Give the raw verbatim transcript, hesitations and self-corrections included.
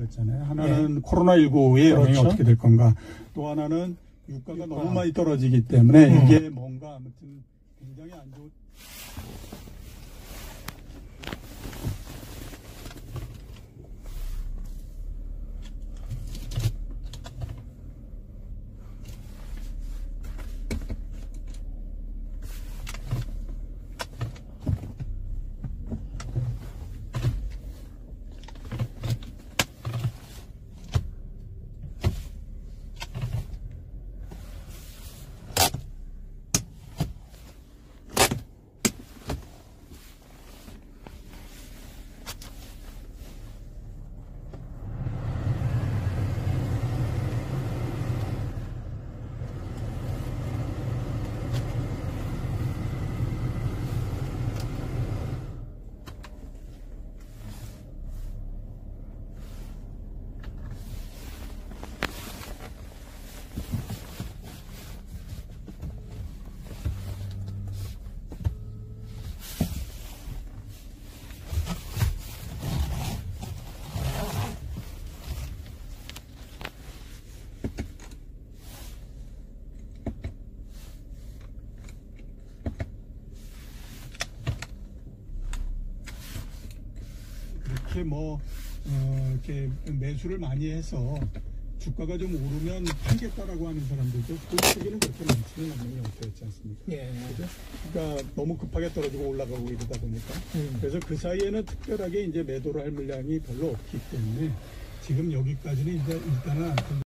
있잖아요. 하나는 예. 코로나십구의 영향이 그렇죠. 어떻게 될 건가. 또 하나는 유가가 유가. 너무 많이 떨어지기 때문에 음. 이게 뭔가 아무튼 굉장히 안 좋은. 이렇게 뭐 어, 이렇게 매수를 많이 해서 주가가 좀 오르면 팔겠다라고 하는 사람들도 보시기는 그렇게 많지는 않는 형태였지 않습니까? 예. 그죠? 그러니까 너무 급하게 떨어지고 올라가고 이러다 보니까 음. 그래서 그 사이에는 특별하게 이제 매도를 할 물량이 별로 없기 때문에 지금 여기까지는 이제 일단은 안